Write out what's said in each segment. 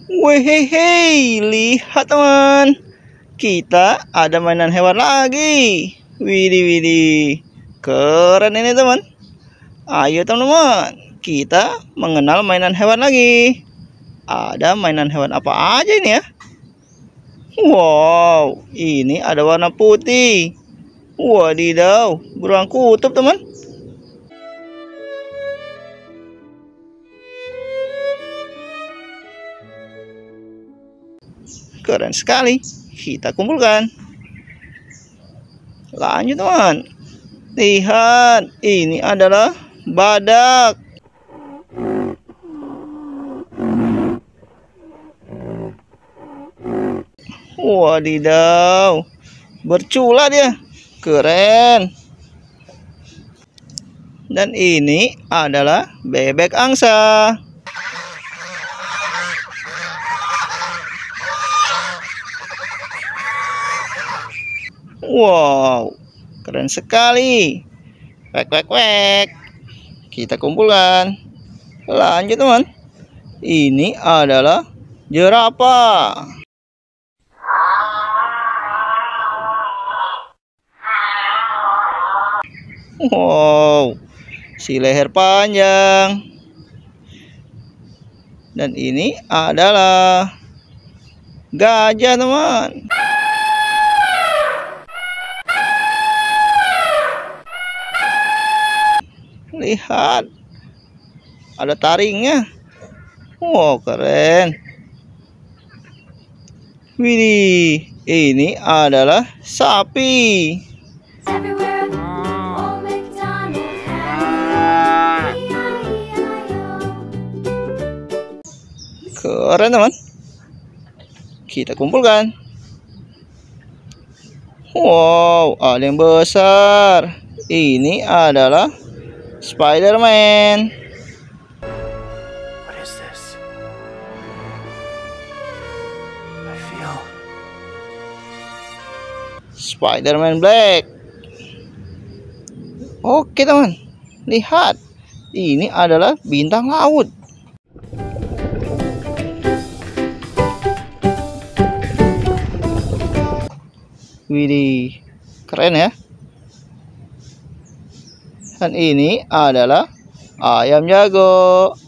Wehehe, lihat teman, kita ada mainan hewan lagi. Widih, widih, keren ini teman. Ayo teman-teman, kita mengenal mainan hewan lagi. Ada mainan hewan apa aja ini ya? Wow, ini ada warna putih. Wadidaw, beruang kutub teman. Keren sekali. Kita kumpulkan. Lanjut teman. Lihat, ini adalah badak. Wadidaw, bercula dia. Keren. Dan ini adalah bebek angsa. Wow, keren sekali. Wek, wek, wek. Kita kumpulkan. Lanjut teman. Ini adalah jerapah. Wow, si leher panjang. Dan ini adalah gajah teman. Lihat, ada taringnya. Wow, keren. Widih, ini adalah sapi. Keren teman. Kita kumpulkan. Wow, ada yang besar. Ini adalah Spider-Man. What is this? I feel Spider-Man Black. Oke teman, lihat, ini adalah bintang laut. Widih, keren ya. Dan ini adalah ayam jago.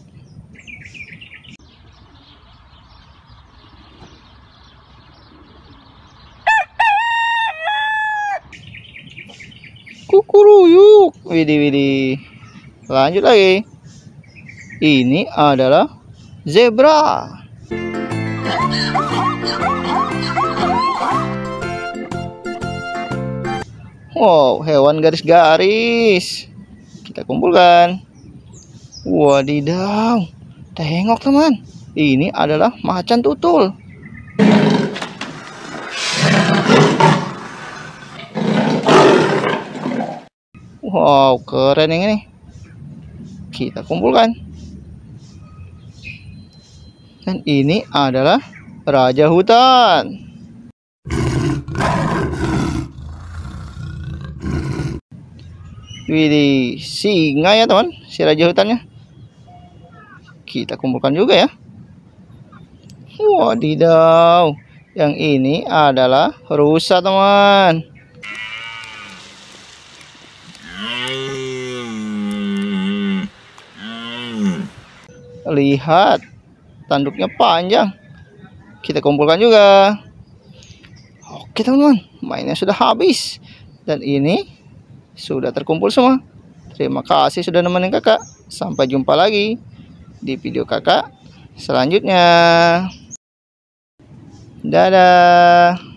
Kukuruyuk. Widih, widih. Lanjut lagi. Ini adalah zebra. Wow, hewan garis-garis. Kita kumpulkan. Wadidaw, tengok teman, ini adalah macan tutul. Wow, keren yang ini. Kita kumpulkan. Dan ini adalah raja hutan. Widih, singa ya teman, si raja hutannya. Kita kumpulkan juga ya. Wadidaw, yang ini adalah rusa teman. Lihat, tanduknya panjang. Kita kumpulkan juga. Oke teman-teman, mainnya sudah habis. Dan ini sudah terkumpul semua. Terima kasih sudah nemenin kakak. Sampai jumpa lagi di video kakak selanjutnya. Dadah.